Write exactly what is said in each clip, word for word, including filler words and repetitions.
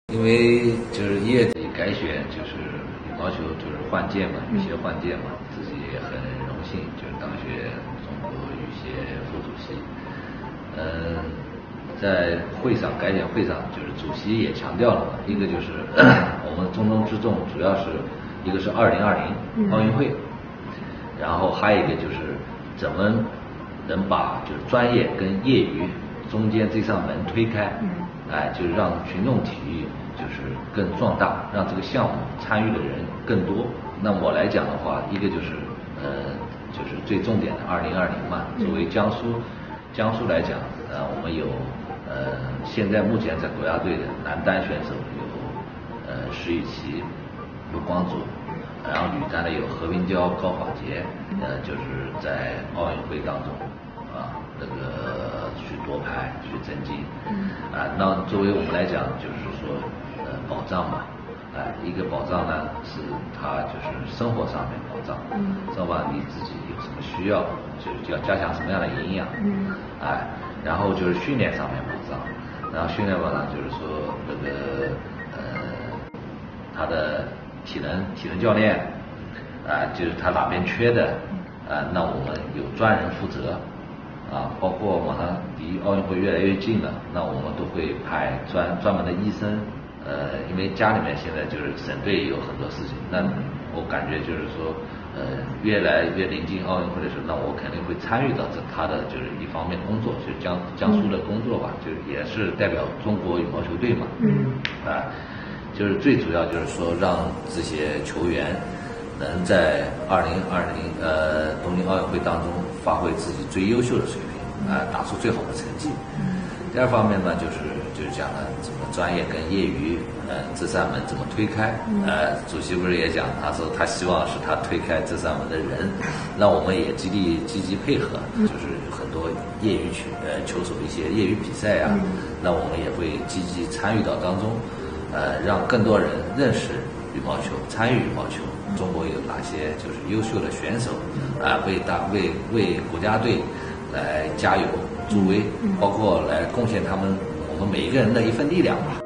因为就是一月底改选，就是羽毛球就是换届嘛，羽协换届嘛，自己也很荣幸，就是当选中国羽协副主席。嗯，在会上改选会上，就是主席也强调了嘛，一个就是我们重中之重，主要是一个是二零二零奥运会，然后还有一个就是怎么能把就是专业跟业余中间这扇门推开，哎，就是让群众体育就是更壮大，让这个项目参与的人更多。那我来讲的话，一个就是呃，就是最重点的二零二零嘛。作为江苏，江苏来讲，呃，我们有呃，现在目前在国家队的男单选手有呃石宇奇、陆光祖，然后女单的有何冰娇、高仿洁，呃，就是在奥运会当中啊，那个去夺牌、去争金。啊，那作为我们来讲，就是说呃保障嘛。哎，一个保障呢，是他就是生活上面保障，嗯，知道吧？你自己有什么需要，就是要加强什么样的营养，嗯，哎，然后就是训练上面保障，然后训练保障就是说那个呃，他的体能体能教练，啊、呃，就是他哪边缺的，啊、呃，那我们有专人负责，啊，包括马上离奥运会越来越近了，那我们都会派专专门的医生。呃，因为家里面现在就是省队也有很多事情，那我感觉就是说，呃，越来越临近奥运会的时候，那我肯定会参与到这他的就是一方面工作，就是江江苏的工作吧，就是也是代表中国羽毛球队嘛，嗯，啊，就是最主要就是说让这些球员能在二零二零呃东京奥运会当中发挥自己最优秀的水平，啊，打出最好的成绩。第二方面呢，就是就是讲了怎么专业跟业余，呃，这扇门怎么推开。呃，主席不是也讲，他说他希望是他推开这扇门的人，那我们也积极积极配合，就是有很多业余球呃球手一些业余比赛啊，那我们也会积极参与到当中，呃，让更多人认识羽毛球，参与羽毛球。中国有哪些就是优秀的选手啊、呃，为大为为国家队来加油助威，包括来贡献他们我们每一个人的一份力量吧。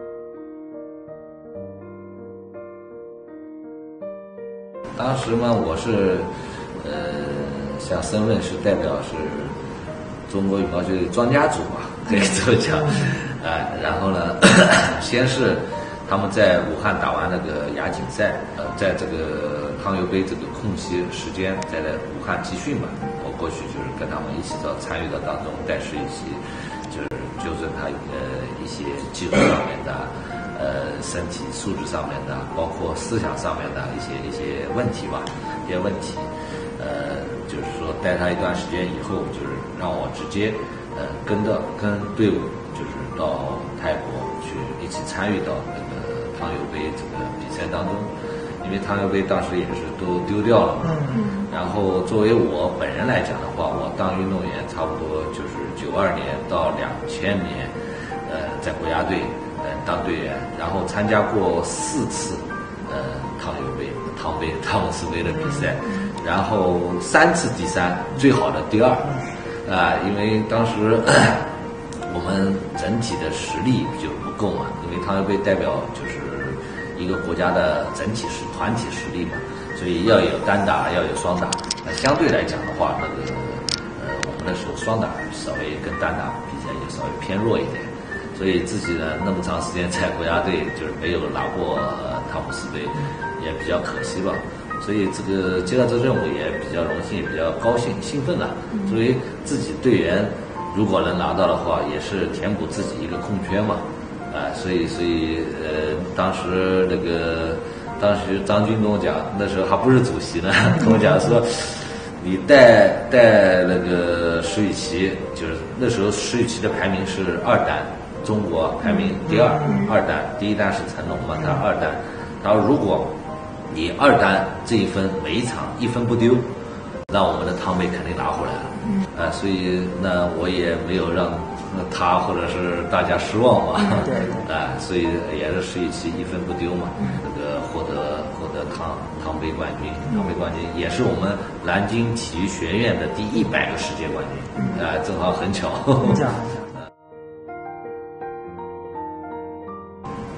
当时嘛，我是呃，像身份是代表是中国羽毛球专家组吧，可以这么讲。啊、呃，然后呢，先是他们在武汉打完那个亚锦赛，呃，在这个汤尤杯这个空隙时间，在武汉集训嘛。我过去就是跟他们一起到参与到当中，带是一起就是纠正他呃一些技术上面的，呃身体素质上面的，包括思想上面的一些一些问题吧，一些问题，呃就是说带他一段时间以后，就是让我直接呃跟着跟队伍就是到泰国去一起参与到那个汤尤杯这个比赛当中。因为汤尤杯当时也是都丢掉了嘛，嗯，然后作为我本人来讲的话，我当运动员差不多就是九二年到两千年，呃，在国家队呃当队员，然后参加过四次呃汤尤杯、汤杯、汤姆斯杯的比赛，然后三次第三，最好的第二，啊、呃，因为当时我们整体的实力就不够嘛，因为汤尤杯代表就是一个国家的整体实团体实力嘛，所以要有单打，要有双打。那相对来讲的话，那个呃，我们那时候双打稍微跟单打比起来也稍微偏弱一点，所以自己呢那么长时间在国家队就是没有拿过、呃、汤姆斯杯，也比较可惜吧。所以这个接到这任务也比较荣幸，也比较高兴兴奋啊。所以自己队员如果能拿到的话，也是填补自己一个空缺嘛。啊，所以所以呃，当时那个当时张军跟我讲，那时候还不是主席呢，跟我讲说，你带带那个石宇奇，就是那时候石宇奇的排名是二单，中国排名第二，二单，第一单是成龙嘛，他二单，他说如果你二单这一分每一场一分不丢，那我们的汤杯肯定拿回来了，啊，所以那我也没有让他或者是大家失望嘛，对，啊，所以也是石宇奇一分不丢嘛，那个获得获得汤汤杯冠军，汤杯冠军也是我们南京体育学院的第一百个世界冠军，啊，正好很巧。呃，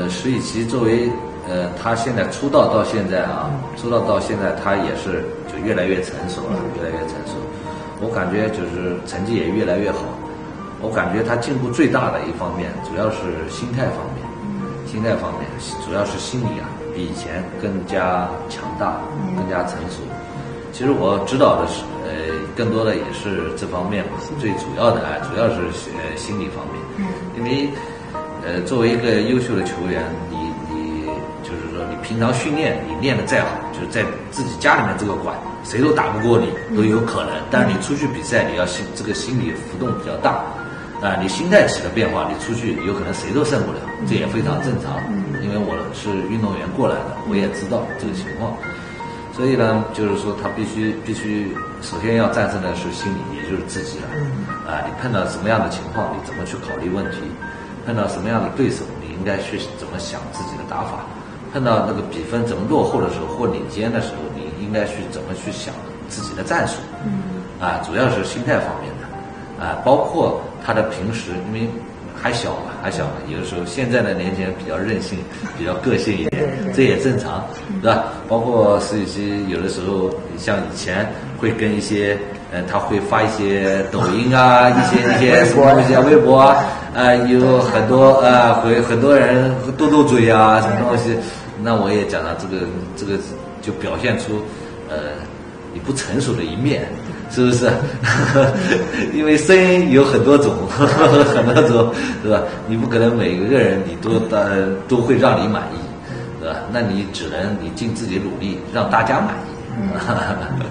呃，石宇奇作为呃，他现在出道到现在啊，出道到现在他也是就越来越成熟了，越来越成熟。我感觉就是成绩也越来越好。我感觉他进步最大的一方面，主要是心态方面，心态方面主要是心理啊，比以前更加强大，更加成熟。其实我指导的是呃，更多的也是这方面嘛，最主要的啊，主要是呃心理方面，因为呃，作为一个优秀的球员，你你就是说你平常训练你练得再好，就是在自己家里面这个馆，谁都打不过你都有可能，但是你出去比赛，你要心这个心理浮动比较大。啊，你心态起了变化，你出去有可能谁都胜不了，这也非常正常。因为我是运动员过来的，我也知道这个情况。所以呢，就是说他必须必须首先要战胜的是心理，也就是自己了。啊，你碰到什么样的情况，你怎么去考虑问题？碰到什么样的对手，你应该去怎么想自己的打法？碰到那个比分怎么落后的时候或领先的时候，你应该去怎么去想自己的战术？啊，主要是心态方面的。啊，包括他的平时，因为还小嘛，还小嘛，有的时候现在的年轻人比较任性，比较个性一点，这也正常，对吧？包括石宇奇有的时候，像以前会跟一些，呃，他会发一些抖音啊，一些一些什么东西啊，微博啊，啊，有很多啊，会很多人斗斗嘴啊，什么东西，那我也讲了，这个这个就表现出，呃，你不成熟的一面。是不是？因为声音有很多种，很多种，对吧？你不可能每个人你都呃都会让你满意，对吧？那你只能你尽自己努力让大家满意。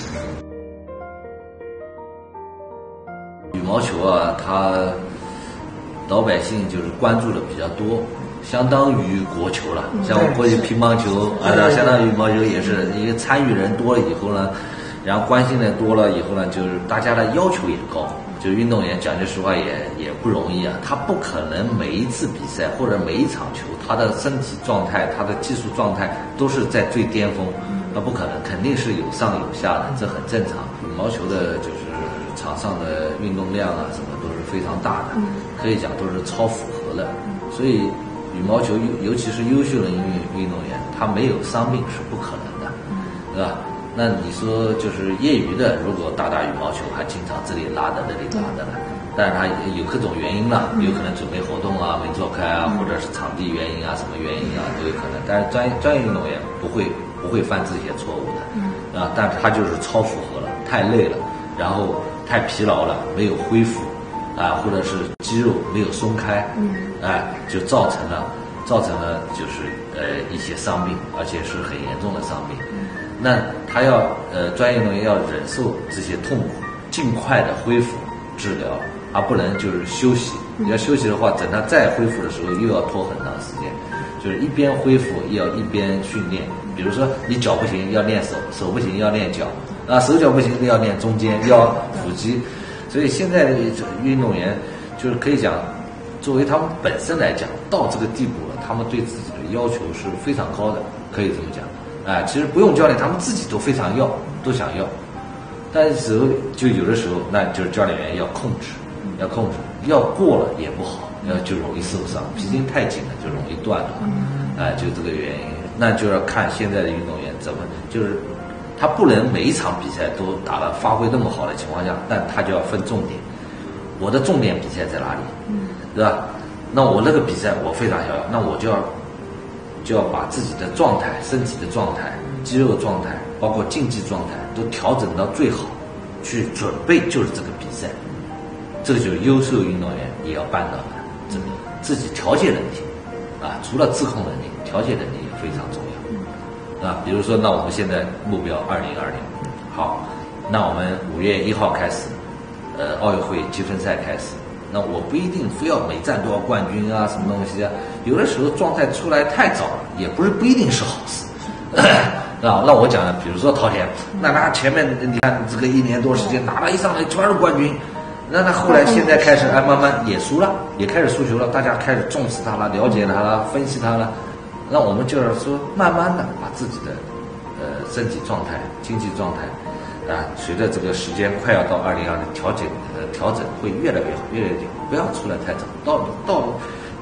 羽毛球啊，它老百姓就是关注的比较多，相当于国球了。像我过去乒乓球啊，相当于羽毛球也是，因为参与人多了以后呢。然后关心的多了以后呢，就是大家的要求也高，就是运动员讲句实话也也不容易啊，他不可能每一次比赛或者每一场球，他的身体状态、他的技术状态都是在最巅峰，那不可能，肯定是有上有下的，这很正常。羽毛球的就是场上的运动量啊，什么都是非常大的，可以讲都是超负荷的，所以羽毛球尤其是优秀的运运动员，他没有伤病是不可能的，对吧？那你说就是业余的，如果打打羽毛球，还经常这里拉的那里拉的了，但是他有各种原因了，有可能准备活动啊没做开啊，或者是场地原因啊，什么原因啊都有可能。但是专专业运动员不会不会犯这些错误的，啊，但是他就是超负荷了，太累了，然后太疲劳了，没有恢复，啊，或者是肌肉没有松开，哎，就造成了造成了就是呃一些伤病，而且是很严重的伤病。那他要呃专业运动员要忍受这些痛苦，尽快的恢复治疗，而不能就是休息。你要休息的话，等他再恢复的时候，又要拖很长时间。就是一边恢复，也要一边训练。比如说你脚不行，要练手；手不行，要练脚；啊，手脚不行，要练中间，要腹肌。所以现在的运动员就是可以讲，作为他们本身来讲，到这个地步了，他们对自己的要求是非常高的，可以这么讲。哎，其实不用教练，他们自己都非常要，都想要。但是时候就有的时候，那就是教练员要控制，要控制，要过了也不好，要就容易受伤，皮筋太紧了就容易断了。哎，就这个原因，那就要看现在的运动员怎么，就是他不能每一场比赛都打得发挥那么好的情况下，但他就要分重点。我的重点比赛在哪里？对吧？那我那个比赛我非常想要，那我就要。就要把自己的状态、身体的状态、肌肉状态，包括竞技状态都调整到最好，去准备就是这个比赛。这个就是优秀运动员也要办到的，这个自己调节能力啊，除了自控能力，调节能力也非常重要啊。比如说，那我们现在目标二零二零，好，那我们五月一号开始，呃，奥运会积分赛开始。那我不一定非要每站都要冠军啊，什么东西啊？有的时候状态出来太早了，也不是不一定是好事，啊。那我讲的，比如说陶田，那他前面你看这个一年多时间拿了一上来全是冠军，那他后来现在开始哎慢慢也输了，也开始输球了，大家开始重视他了，了解他了，分析他了。那我们就是说，慢慢的把自己的呃身体状态、经济状态。啊，随着这个时间快要到二零二零，调整呃调整会越来越好，越来越好，不要出来太早。到到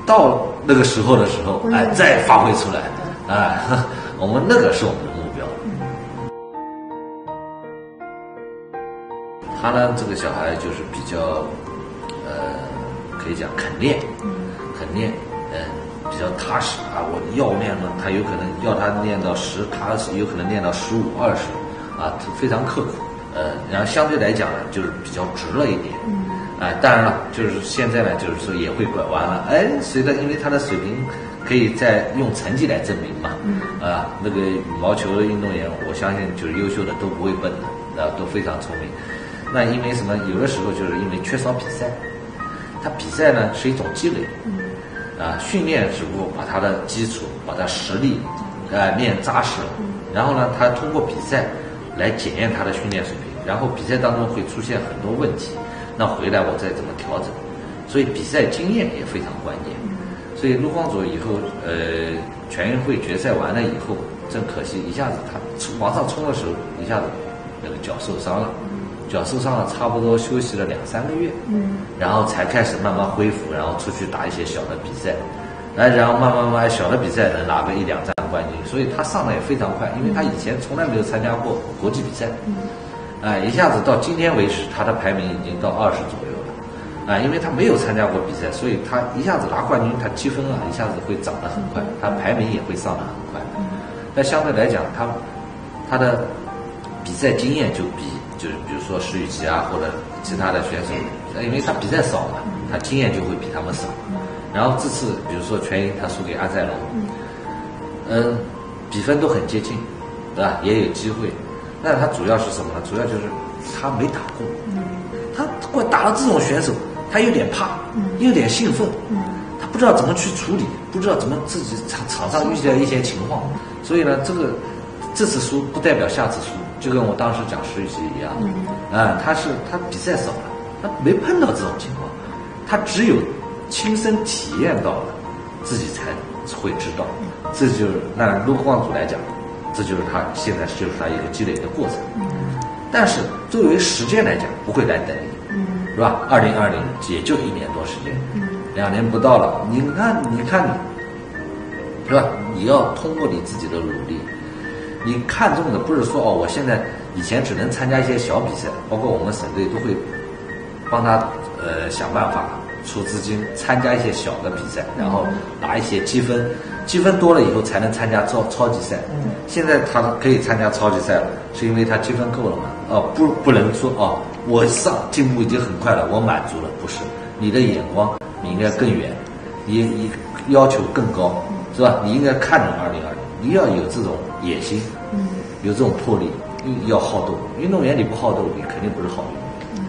到那个时候的时候，哎，再发挥出来，哎，我们那个是我们的目标。他呢，这个小孩就是比较，呃，可以讲肯练，肯练，嗯、呃，比较踏实啊。我要练呢，他有可能要他练到十，他有可能练到十五、二十，啊，非常刻苦。呃，然后相对来讲呢，就是比较直了一点。哎，当然了，就是现在呢，就是说也会拐弯了。哎，随着因为他的水平可以再用成绩来证明嘛。啊，那个羽毛球的运动员，我相信就是优秀的都不会笨的，啊，都非常聪明。那因为什么？有的时候就是因为缺少比赛，他比赛呢是一种积累，啊，训练只不过把他的基础、把他实力，啊练扎实了，然后呢，他通过比赛来检验他的训练水平，然后比赛当中会出现很多问题，那回来我再怎么调整，所以比赛经验也非常关键。所以陆光祖以后，呃，全运会决赛完了以后，真可惜，一下子他往上冲的时候，一下子那个脚受伤了。脚受伤了，差不多休息了两三个月，嗯，然后才开始慢慢恢复，然后出去打一些小的比赛，哎，然后慢慢慢慢小的比赛能拿个一两站冠军，所以他上的也非常快，因为他以前从来没有参加过国际比赛，嗯，哎，一下子到今天为止，他的排名已经到二十左右了，啊，因为他没有参加过比赛，所以他一下子拿冠军，他积分啊一下子会涨得很快，他排名也会上得很快，但相对来讲，他他的比赛经验就比。就是比如说石宇奇啊，或者其他的选手，因为他比赛少嘛，他经验就会比他们少。然后这次比如说全英他输给阿塞隆，嗯，比分都很接近，对吧？也有机会。那他主要是什么呢？主要就是他没打过，他打了这种选手，他有点怕，有点兴奋，他不知道怎么去处理，不知道怎么自己场场上遇到一些情况，所以呢，这个这次输不代表下次输。就跟我当时讲石宇奇一样，啊、嗯呃，他是他比赛少了，他没碰到这种情况，他只有亲身体验到了，自己才会知道。这就是那陆光祖来讲，这就是他现在就是他一个积累的过程。嗯、但是作为时间来讲，不会来等你，嗯、是吧？二零二零也就一年多时间，嗯、两年不到了。你看，你看你，是吧？你要通过你自己的努力。你看重的不是说哦，我现在以前只能参加一些小比赛，包括我们省队都会帮他呃想办法出资金参加一些小的比赛，然后拿一些积分，积分多了以后才能参加超超级赛。现在他可以参加超级赛了，是因为他积分够了嘛？哦，不不能说哦，我上进步已经很快了，我满足了，不是，你的眼光你应该更远，你你要求更高，是吧？你应该看重二零二零。你要有这种野心，嗯，有这种魄力，要好斗。运动员你不好斗，你肯定不是好运动员。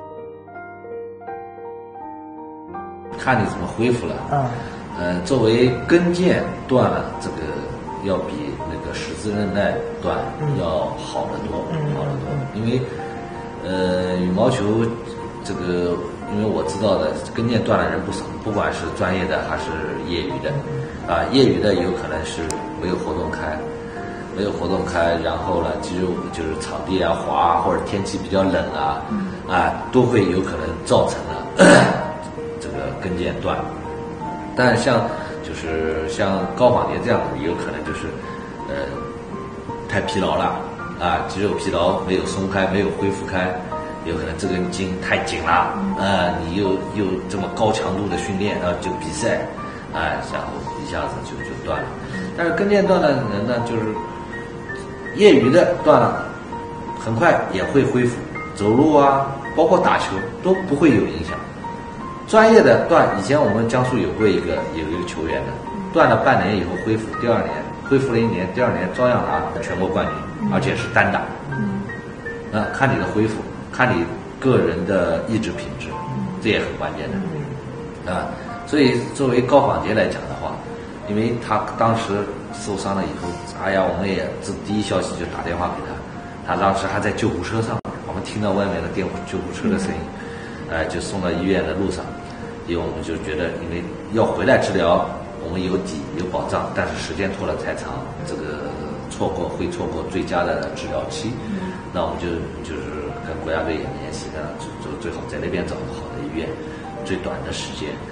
嗯、看你怎么恢复了。啊，呃，作为跟腱断了，这个要比那个十字韧带断要好得多，嗯、好得多。因为，呃，羽毛球这个，因为我知道的跟腱断的人不少，不管是专业的还是业余的，啊，业余的有可能是。没有活动开，没有活动开，然后呢，肌肉就是场地啊滑啊，或者天气比较冷啊，嗯、啊，都会有可能造成了这个跟腱断。但像就是像高仿杰这样的，有可能就是呃太疲劳了啊，肌肉疲劳没有松开，没有恢复开，有可能这根筋太紧了啊，你又又这么高强度的训练啊，就比赛啊，然后一下子就就断了。但是跟腱断的人呢，就是业余的断了，很快也会恢复，走路啊，包括打球都不会有影响。专业的断，以前我们江苏有过一个有一个球员的，断了半年以后恢复，第二年恢复了一年，第二年照样拿全国冠军，而且是单打。那看你的恢复，看你个人的意志品质，这也很关键的啊。所以作为高仿杰来讲的话，因为他当时受伤了以后，哎呀，我们也这第一消息就打电话给他，他当时还在救护车上，我们听到外面的电救护车的声音，哎、呃，就送到医院的路上，因为我们就觉得，因为要回来治疗，我们有底有保障，但是时间拖得太长，这个错过会错过最佳的治疗期，那我们就就是跟国家队也联系的，就就最好在那边找个好的医院，最短的时间。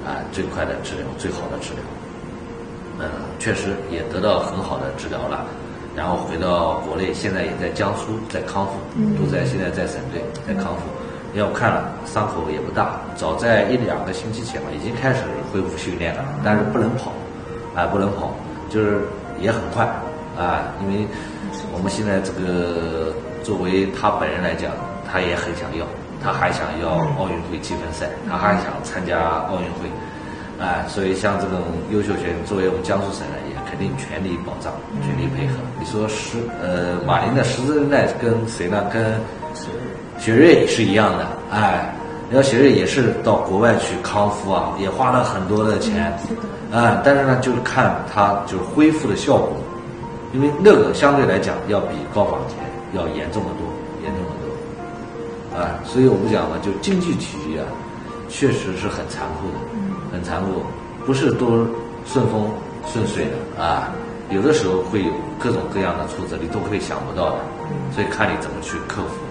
啊，最快的治疗，最好的治疗。嗯，确实也得到很好的治疗了，然后回到国内，现在也在江苏在康复，都在现在在省队在康复。因为我看了伤口也不大，早在一两个星期前吧，已经开始恢复训练了，但是不能跑，啊，不能跑，就是也很快啊，因为我们现在这个作为他本人来讲，他也很想要，他还想要奥运会积分赛，他还想参加奥运会，啊，所以像这种优秀选手，作为我们江苏省人，也肯定全力保障，全力配合。你说十呃马林的十字韧带跟谁呢？跟雪瑞是一样的，哎，你要雪瑞也是到国外去康复啊，也花了很多的钱，啊，但是呢，就是看他就是恢复的效果，因为那个相对来讲要比高仿节要严重的多，严重的多，啊，所以我们讲嘛，就竞技体育啊，确实是很残酷的，很残酷，不是都顺风顺水的啊，有的时候会有各种各样的挫折，你都会想不到的，所以看你怎么去克服。